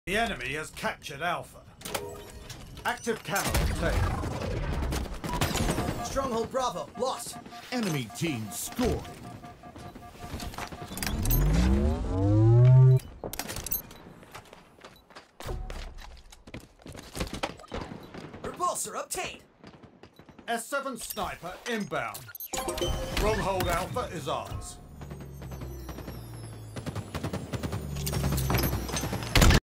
The enemy has captured Alpha. Active camo obtained. Stronghold Bravo, lost. Enemy team scoring. Repulsor obtained. S7 sniper inbound. Stronghold Alpha is ours.